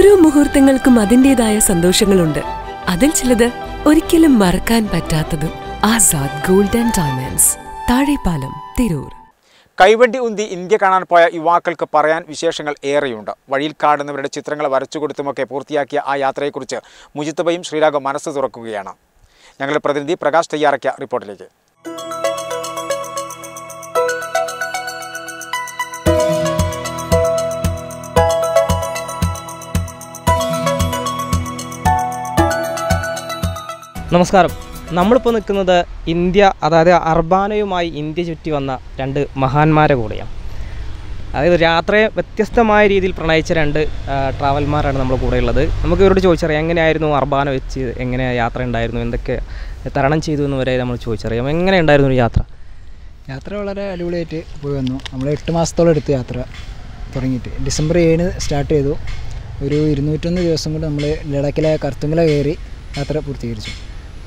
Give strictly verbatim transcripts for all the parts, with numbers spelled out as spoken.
ഓരോ മുഹൂർത്തങ്ങൾക്കും അതിൻ്റെതായ സന്തോഷങ്ങളുണ്ട്. അതിൽ ചിലത് ഒരിക്കലും മറക്കാൻ പറ്റാത്തതും. Azad gold and diamonds, Thazhepalam, Tirur. കൈവണ്ടി ഉന്തി ഇന്ത്യ കാണാൻ പോയ യുവാക്കൾക്ക് പറയാൻ വിശേഷങ്ങൾ ഏറെയുണ്ട്. വഴിയിൽ കാണുന്നവരുടെ ചിത്രങ്ങൾ വരച്ചുകൊടുത്തുമൊക്കെ പൂർത്തിയാക്കിയ ആ യാത്രയെക്കുറിച്ച് മുജിത്തബയും ശ്രീരാഗും മനസ്സ് തുറക്കുകയാണ്. ഞങ്ങളുടെ പ്രതിനിധി പ്രകാശ് തയ്യാറാക്കിയ റിപ്പോർട്ടിലേക്ക്. നമസ്കാരം. നമ്മളിപ്പോൾ നിൽക്കുന്നത് ഇന്ത്യ, അതായത് അർബാനയുമായി ഇന്ത്യ ചുറ്റി വന്ന രണ്ട് മഹാന്മാരെ കൂടെയാണ്. അതായത് യാത്രയെ വ്യത്യസ്തമായ രീതിയിൽ പ്രണയിച്ച രണ്ട് ട്രാവൽമാരാണ് നമ്മുടെ കൂടെ ഉള്ളത്. നമുക്ക് ഇവരോട് ചോദിച്ചറിയാം എങ്ങനെയായിരുന്നു അർബാന വെച്ച് എങ്ങനെ യാത്ര ഉണ്ടായിരുന്നു, എന്തൊക്കെ തരണം ചെയ്തു എന്ന് വരെ നമ്മൾ ചോദിച്ചറിയാം. എങ്ങനെ ഉണ്ടായിരുന്നു ഒരു യാത്ര? യാത്ര വളരെ അടിപൊളിയായിട്ട് പോയി വന്നു. നമ്മൾ എട്ട് മാസത്തോളം എടുത്ത് യാത്ര തുടങ്ങിയിട്ട് ഡിസംബർ ഏഴിന് സ്റ്റാർട്ട് ചെയ്തു. ഒരു ഇരുന്നൂറ്റൊന്ന് ദിവസം കൊണ്ട് നമ്മൾ ലഡാക്കിലെ കർത്തുങ്കല കയറി യാത്ര പൂർത്തീകരിച്ചു.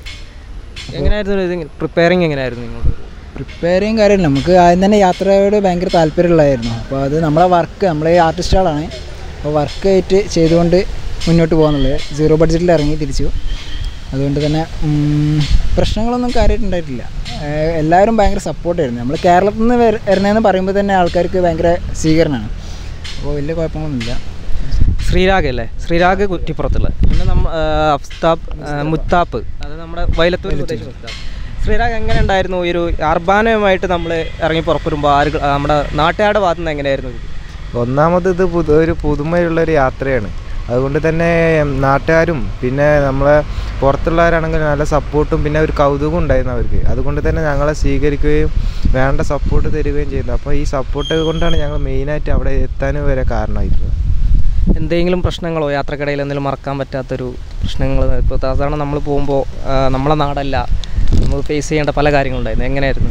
എങ്ങനെയായിരുന്നു പ്രിപ്പയറിങ്? എങ്ങനെയായിരുന്നു ഇങ്ങോട്ട് പ്രിപ്പയറിങ് കാര്യമില്ല, നമുക്ക് ആദ്യം തന്നെ യാത്രയോട് ഭയങ്കര താല്പര്യമുള്ളതായിരുന്നു. അപ്പോൾ അത് നമ്മളെ വർക്ക്, നമ്മളെ ആർട്ടിസ്റ്റുകളാണ്, അപ്പോൾ വർക്കായിട്ട് ചെയ്തുകൊണ്ട് മുന്നോട്ട് പോകാന്നുള്ളത്. സീറോ ബഡ്ജറ്റിൽ ഇറങ്ങി തിരിച്ചു. അതുകൊണ്ട് തന്നെ പ്രശ്നങ്ങളൊന്നും കാര്യമായിട്ടുണ്ടായിട്ടില്ല. എല്ലാവരും ഭയങ്കര സപ്പോർട്ടായിരുന്നു. നമ്മൾ കേരളത്തിൽ നിന്ന് വരുന്നതെന്ന് പറയുമ്പോൾ തന്നെ ആൾക്കാർക്ക് ഭയങ്കര സ്വീകരണമാണ്. അപ്പോൾ വലിയ കുഴപ്പങ്ങളൊന്നുമില്ല. ശ്രീരാഗ് അല്ലേ? ശ്രീരാഗ് കുറ്റിപ്പുറത്തുള്ളത്. പിന്നെ നമ്മൾ അഫ്താബ് മുത്താപ്പ്, അത് നമ്മുടെ വയലത്തൂർ സ്വദേശി മുത്താപ്പ്. ശ്രീരാഗ് എങ്ങനെ ഉണ്ടായിരുന്നു ഈ ഒരു അർബാനയുമായിട്ട് നമ്മൾ ഇറങ്ങി പുറപ്പെടുമ്പോൾ ആര് നമ്മുടെ നാട്ടുകാരുടെ ഭാഗത്തു നിന്ന് എങ്ങനെയായിരുന്നു? ഒന്നാമത് ഇത് പുതു ഒരു പുതുമയുള്ളൊരു യാത്രയാണ്. അതുകൊണ്ട് തന്നെ നാട്ടുകാരും പിന്നെ നമ്മളെ പുറത്തുള്ളവരാണെങ്കിൽ നല്ല സപ്പോർട്ടും പിന്നെ ഒരു കൗതുകം ഉണ്ടായിരുന്നു അവർക്ക്. അതുകൊണ്ട് തന്നെ ഞങ്ങളെ സ്വീകരിക്കുകയും വേണ്ട സപ്പോർട്ട് തരികയും ചെയ്യുന്നു. അപ്പോൾ ഈ സപ്പോർട്ട് കൊണ്ടാണ് ഞങ്ങൾ മെയിനായിട്ട് അവിടെ എത്താനും വരെ കാരണമായിട്ടുള്ളത്. എന്തെങ്കിലും പ്രശ്നങ്ങളോ യാത്രക്കിടയിൽ എന്തെങ്കിലും മറക്കാൻ പറ്റാത്തൊരു പ്രശ്നങ്ങൾ? ഇപ്പോൾ സാധാരണ നമ്മൾ പോകുമ്പോൾ നമ്മളെ നാടല്ല, നമ്മൾ ഫേസ് ചെയ്യേണ്ട പല കാര്യങ്ങളുണ്ടായിരുന്നു. എങ്ങനെയായിരുന്നു?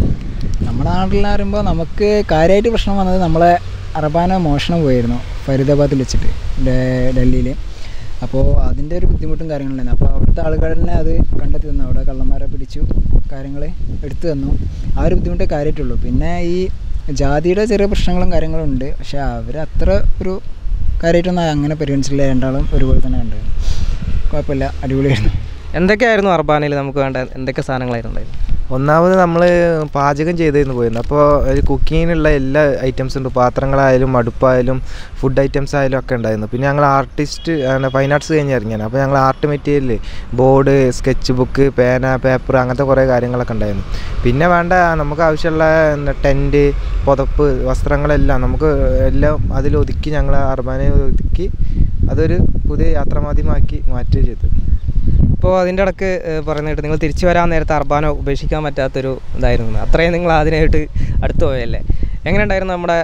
നമ്മുടെ നാട്ടിലെന്ന് പറയുമ്പോൾ നമുക്ക് കാര്യമായിട്ട് പ്രശ്നം വന്നത് നമ്മളെ അർബാന മോഷണം പോയിരുന്നു ഫരീദാബാദിൽ വെച്ചിട്ട്, ഡൽഹിയിൽ. അപ്പോൾ അതിൻ്റെ ഒരു ബുദ്ധിമുട്ടും കാര്യങ്ങളുണ്ടായിരുന്നു. അപ്പോൾ അവിടുത്തെ ആളുകൾ തന്നെ അത് കണ്ടെത്തി തന്നു. അവിടെ കള്ളന്മാരെ പിടിച്ചു, കാര്യങ്ങൾ എടുത്തു തന്നു. ആ ഒരു ബുദ്ധിമുട്ടേ കാര്യമായിട്ടുള്ളൂ. പിന്നെ ഈ ജാതിയുടെ ചെറിയ പ്രശ്നങ്ങളും കാര്യങ്ങളും ഉണ്ട്. പക്ഷേ അവർ അത്ര ഒരു കാര്യമായിട്ടൊന്നും അങ്ങനെ പരിഗണിച്ചില്ല. രണ്ടാളും ഒരുപോലെ തന്നെ കണ്ടത്. കുഴപ്പമില്ല, അടിപൊളിയായിരുന്നു. എന്തൊക്കെയായിരുന്നു അർബാനയിൽ നമുക്ക് വേണ്ട എന്തൊക്കെ സാധനങ്ങളായിരുന്നു ഉണ്ടായിരുന്നു? ഒന്നാമത് നമ്മൾ പാചകം ചെയ്തിരുന്നു പോയിരുന്നു. അപ്പോൾ ഒരു കുക്കിങ്ങിനുള്ള എല്ലാ ഐറ്റംസും ഉണ്ട്. പാത്രങ്ങളായാലും അടുപ്പായാലും ഫുഡ് ഐറ്റംസ് ആയാലും ഒക്കെ ഉണ്ടായിരുന്നു. പിന്നെ ഞങ്ങൾ ആർട്ടിസ്റ്റ് ഫൈൻ ആർട്സ് കഴിഞ്ഞ് ഇറങ്ങിയാണ്. അപ്പോൾ ഞങ്ങൾ art material, board, sketch book, പേന, പേപ്പർ, അങ്ങനത്തെ കുറേ കാര്യങ്ങളൊക്കെ ഉണ്ടായിരുന്നു. പിന്നെ വേണ്ട നമുക്ക് ആവശ്യമുള്ള ടെൻറ്റ്, പുതപ്പ്, വസ്ത്രങ്ങളെല്ലാം നമുക്ക് എല്ലാം അതിലൊതുക്കി ഞങ്ങൾ അർബാനയെ ഒതുക്കി അതൊരു പുതിയ യാത്രാമാധ്യമമാക്കി മാറ്റുകയും ചെയ്തു. ഇപ്പോൾ അതിൻ്റെ ഇടയ്ക്ക് പറയുന്നിട്ട് നിങ്ങൾ തിരിച്ചു വരാൻ നേരത്തെ അർബാന ഉപേക്ഷിക്കാൻ പറ്റാത്തൊരു ഇതായിരുന്നു. അത്രയും നിങ്ങൾ അതിനായിട്ട് അടുത്ത് പോയല്ലേ? എങ്ങനെ ഉണ്ടായിരുന്നു നമ്മുടെ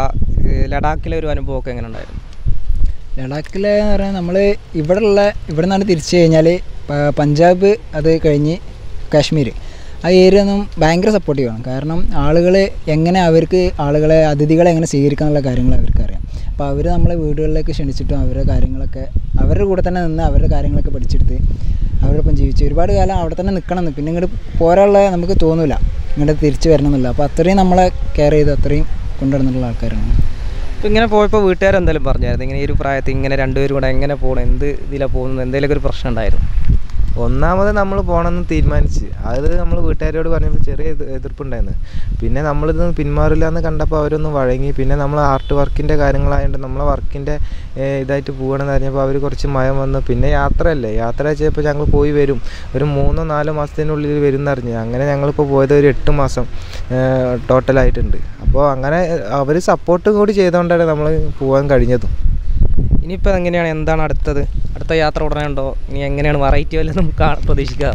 ലഡാക്കിലെ ഒരു അനുഭവമൊക്കെ എങ്ങനെ ഉണ്ടായിരുന്നു? ലഡാക്കിലെ എന്ന് പറഞ്ഞാൽ നമ്മൾ ഇവിടെ ഉള്ള ഇവിടെ നിന്നാണ് തിരിച്ചു കഴിഞ്ഞാൽ പഞ്ചാബ്, അത് കഴിഞ്ഞ് കാശ്മീർ, ആ ഏരിയ ഒന്നും ഭയങ്കര സപ്പോർട്ടീവാണ്. കാരണം ആളുകൾ എങ്ങനെ അവർക്ക് ആളുകളെ അതിഥികളെ എങ്ങനെ സ്വീകരിക്കാനുള്ള കാര്യങ്ങൾ അവർക്കറിയാം. അപ്പോൾ അവർ നമ്മളെ വീടുകളിലേക്ക് ക്ഷണിച്ചിട്ടും അവരുടെ കാര്യങ്ങളൊക്കെ അവരുടെ കൂടെ തന്നെ നിന്ന് അവരുടെ കാര്യങ്ങളൊക്കെ പഠിച്ചെടുത്ത് അവരോടൊപ്പം ജീവിച്ചു. ഒരുപാട് കാലം അവിടെ തന്നെ നിൽക്കണമെന്ന്, പിന്നെ ഇങ്ങോട്ട് പോരാനുള്ള നമുക്ക് തോന്നില്ല, ഇങ്ങോട്ട് തിരിച്ചു വരണമെന്നില്ല. അപ്പോൾ അത്രയും നമ്മളെ കെയർ ചെയ്ത് അത്രയും കൊണ്ടുവരുന്നുള്ള ആൾക്കാരാണ്. ഇപ്പോൾ ഇങ്ങനെ പോയപ്പോൾ വീട്ടുകാരെന്തെങ്കിലും പറഞ്ഞായിരുന്നു ഇങ്ങനെ ഈ ഒരു പ്രായത്തിൽ ഇങ്ങനെ രണ്ടുപേരും കൂടെ എങ്ങനെ പോകണം, എന്ത് ഇതിലാണ് പോകുന്നത്, എന്തെങ്കിലുമൊക്കെ ഒരു പ്രശ്നം ഉണ്ടായിരുന്നു? ഒന്നാമത് നമ്മൾ പോകണമെന്ന് തീരുമാനിച്ച് അത് നമ്മൾ വീട്ടുകാരോട് പറഞ്ഞപ്പോൾ ചെറിയ എതിർപ്പുണ്ടായിരുന്നു. പിന്നെ നമ്മളിത് പിന്മാറില്ല എന്ന് കണ്ടപ്പോൾ അവരൊന്ന് വഴങ്ങി. പിന്നെ നമ്മൾ ആർട്ട് വർക്കിൻ്റെ കാര്യങ്ങളായതുകൊണ്ട് നമ്മളെ വർക്കിൻ്റെ ഇതായിട്ട് പോകണമെന്ന് അറിഞ്ഞപ്പോൾ അവർ കുറച്ച് മയം വന്നു. പിന്നെ യാത്രയല്ലേ, യാത്ര ചെയ്തപ്പോൾ ഞങ്ങൾ പോയി വരും, ഒരു മൂന്നോ നാലോ മാസത്തിനുള്ളിൽ വരും എന്നറിഞ്ഞ്. അങ്ങനെ ഞങ്ങളിപ്പോൾ പോയത് ഒരു എട്ട് മാസം ടോട്ടലായിട്ടുണ്ട്. അപ്പോൾ അങ്ങനെ അവർ സപ്പോർട്ട് കൂടി ചെയ്തുകൊണ്ടാണ് നമ്മൾ പോകാൻ കഴിഞ്ഞതും. ഇനിയിപ്പോൾ എങ്ങനെയാണ്, എന്താണ് അടുത്തത്? അടുത്ത യാത്ര ഉടനെ ഉണ്ടോ? ഇനി എങ്ങനെയാണ്, വെറൈറ്റി വല്ലതും നമുക്ക് പ്രതീക്ഷിക്കാം?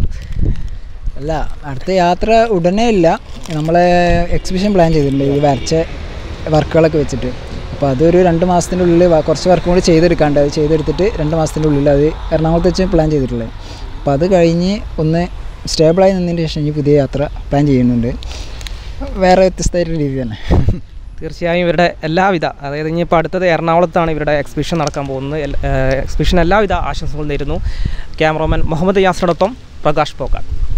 അല്ല, അടുത്ത യാത്ര ഉടനെ ഇല്ല. നമ്മളെ എക്സിബിഷൻ പ്ലാൻ ചെയ്തിട്ടുണ്ട് ഈ വരച്ച വർക്കുകളൊക്കെ വെച്ചിട്ട്. അപ്പോൾ അതൊരു രണ്ട് മാസത്തിൻ്റെ ഉള്ളിൽ കുറച്ച് വർക്കും കൂടി ചെയ്തെടുക്കാണ്ട്, അത് ചെയ്തെടുത്തിട്ട് രണ്ട് മാസത്തിൻ്റെ ഉള്ളിൽ അത് എറണാകുളത്ത് വെച്ച് പ്ലാൻ ചെയ്തിട്ടുള്ളത്. അപ്പോൾ അത് കഴിഞ്ഞ് ഒന്ന് സ്റ്റേബിളായി നിന്നതിന് ശേഷം ഇനി പുതിയ യാത്ര പ്ലാൻ ചെയ്യുന്നുണ്ട്, വേറെ വ്യത്യസ്തമായിട്ടുള്ള രീതി തന്നെ. തീർച്ചയായും ഇവരുടെ എല്ലാവിധ, അതായത് ഇനിയിപ്പോൾ അടുത്തത് എറണാകുളത്താണ് ഇവരുടെ എക്സിബിഷൻ നടക്കാൻ പോകുന്നത്. എക്സിബിഷൻ എല്ലാവിധ ആശംസകൾ നേരുന്നു. ക്യാമറമാൻ മുഹമ്മദ് യാസറോടൊപ്പം പ്രകാശ് പോക്കാട്.